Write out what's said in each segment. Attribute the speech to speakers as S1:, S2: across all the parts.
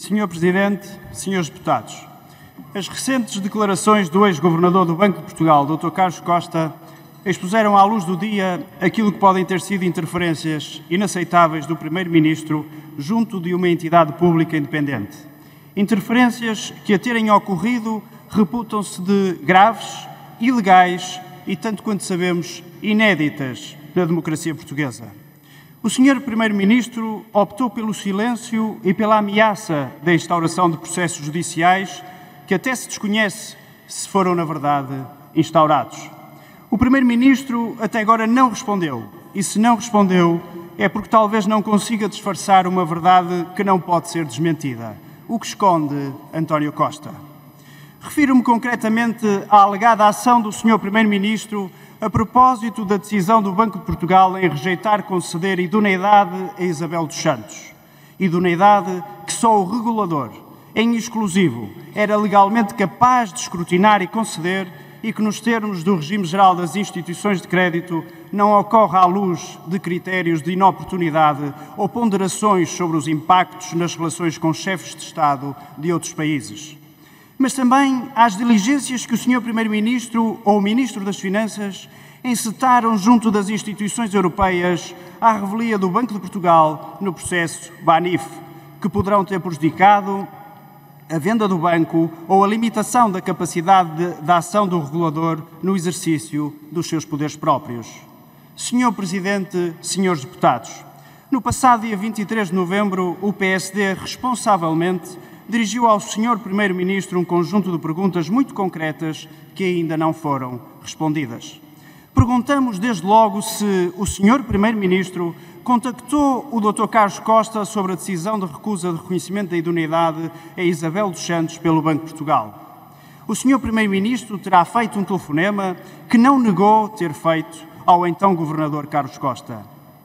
S1: Senhor Presidente, senhores deputados, as recentes declarações do ex-governador do Banco de Portugal, Dr. Carlos Costa, expuseram à luz do dia aquilo que podem ter sido interferências inaceitáveis do Primeiro-Ministro junto de uma entidade pública independente. Interferências que, a terem ocorrido, reputam-se de graves, ilegais e, tanto quanto sabemos, inéditas na democracia portuguesa. O Sr. Primeiro-Ministro optou pelo silêncio e pela ameaça da instauração de processos judiciais que até se desconhece se foram, na verdade, instaurados. O Primeiro-Ministro até agora não respondeu, e se não respondeu é porque talvez não consiga disfarçar uma verdade que não pode ser desmentida, o que esconde António Costa. Refiro-me concretamente à alegada ação do Sr. Primeiro-Ministro a propósito da decisão do Banco de Portugal em rejeitar conceder idoneidade a Isabel dos Santos. Idoneidade que só o regulador, em exclusivo, era legalmente capaz de escrutinar e conceder e que, nos termos do regime geral das instituições de crédito, não ocorre à luz de critérios de inoportunidade ou ponderações sobre os impactos nas relações com chefes de Estado de outros países. Mas também às diligências que o Sr. Primeiro-Ministro ou o Ministro das Finanças encetaram junto das instituições europeias à revelia do Banco de Portugal no processo Banif, que poderão ter prejudicado a venda do banco ou a limitação da capacidade de ação do regulador no exercício dos seus poderes próprios. Senhor Presidente, senhores deputados, no passado dia 23 de novembro, o PSD responsavelmente dirigiu ao Sr. Primeiro-Ministro um conjunto de perguntas muito concretas que ainda não foram respondidas. Perguntamos desde logo se o Sr. Primeiro-Ministro contactou o Dr. Carlos Costa sobre a decisão de recusa de reconhecimento da idoneidade a Isabel dos Santos pelo Banco de Portugal. O Sr. Primeiro-Ministro terá feito um telefonema que não negou ter feito ao então Governador Carlos Costa.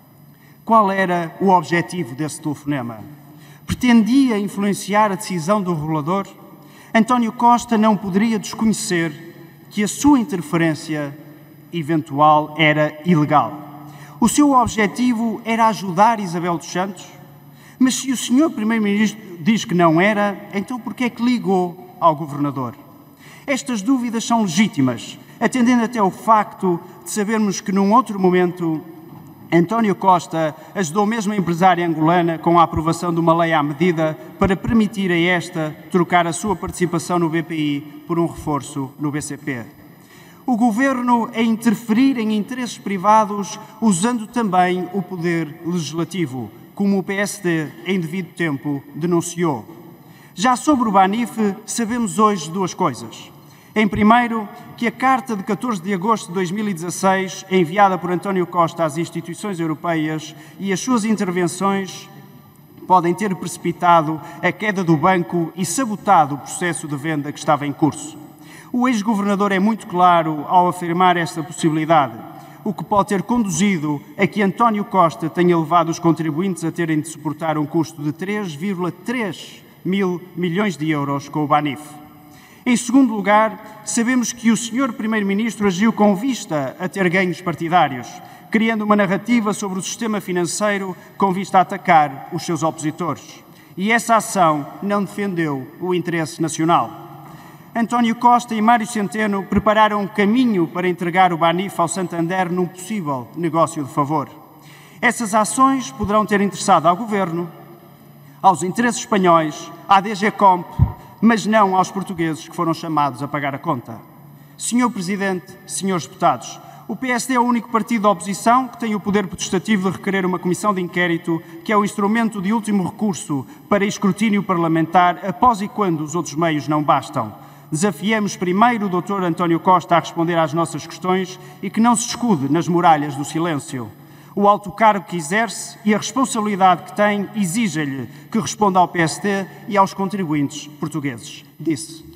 S1: Qual era o objetivo desse telefonema? Pretendia influenciar a decisão do regulador? António Costa não poderia desconhecer que a sua interferência eventual era ilegal. O seu objetivo era ajudar Isabel dos Santos? Mas se o Sr. Primeiro-Ministro diz que não era, então por que é que ligou ao Governador? Estas dúvidas são legítimas, atendendo até ao facto de sabermos que num outro momento António Costa ajudou mesmo a empresária angolana com a aprovação de uma lei à medida para permitir a esta trocar a sua participação no BPI por um reforço no BCP. O Governo a interferir em interesses privados usando também o poder legislativo, como o PSD em devido tempo denunciou. Já sobre o Banif, sabemos hoje duas coisas. Em primeiro, que a carta de 14 de agosto de 2016, enviada por António Costa às instituições europeias e as suas intervenções podem ter precipitado a queda do banco e sabotado o processo de venda que estava em curso. O ex-governador é muito claro ao afirmar esta possibilidade, o que pode ter conduzido a que António Costa tenha levado os contribuintes a terem de suportar um custo de 3,3 mil milhões de euros com o Banif. Em segundo lugar, sabemos que o Sr. Primeiro-Ministro agiu com vista a ter ganhos partidários, criando uma narrativa sobre o sistema financeiro com vista a atacar os seus opositores. E essa ação não defendeu o interesse nacional. António Costa e Mário Centeno prepararam um caminho para entregar o Banif ao Santander num possível negócio de favor. Essas ações poderão ter interessado ao Governo, aos interesses espanhóis, à DG Comp, mas não aos portugueses que foram chamados a pagar a conta. Senhor Presidente, senhores deputados, o PSD é o único partido da oposição que tem o poder potestativo de requerer uma comissão de inquérito, que é o instrumento de último recurso para escrutínio parlamentar, após e quando os outros meios não bastam. Desafiamos primeiro o Dr. António Costa a responder às nossas questões e que não se escude nas muralhas do silêncio. O alto cargo que exerce e a responsabilidade que tem exige-lhe que responda ao PSD e aos contribuintes portugueses. Disse.